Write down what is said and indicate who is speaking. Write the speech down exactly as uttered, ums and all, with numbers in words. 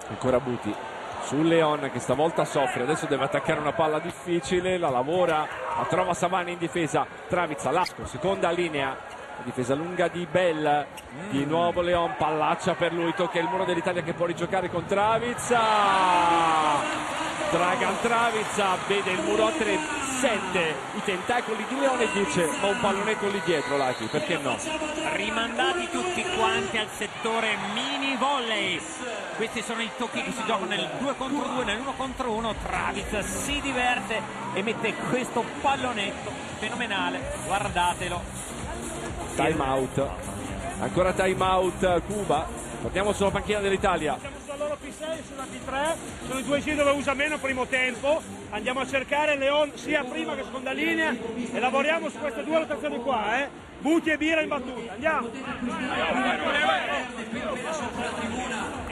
Speaker 1: Ancora Buti su Leon che stavolta soffre, adesso deve attaccare una palla difficile, la lavora, la trova Savani in difesa, Travizza, Lasco, seconda linea, difesa lunga di Bell, mm. di nuovo Leon, pallaccia per lui, tocca il muro dell'Italia che può rigiocare con Travizza, Dragan Travizza vede il muro a tre, sente i tentacoli di Leone e dice ma un pallonetto lì dietro Lati, perché no?
Speaker 2: Rimandati tutti quanti al settore mini volley. Questi sono i tocchi che si giocano nel due contro due, nell'uno contro uno. Travizza si diverte e mette questo pallonetto fenomenale, guardatelo.
Speaker 1: Time out, ancora time out Cuba, torniamo sulla panchina dell'Italia.
Speaker 3: Siamo sulla loro P sei, sulla P tre, sono i due giri dove usa meno primo tempo, andiamo a cercare Leon sia prima che seconda linea e lavoriamo su queste due rotazioni qua, eh. Buti e Bira in battuta, andiamo!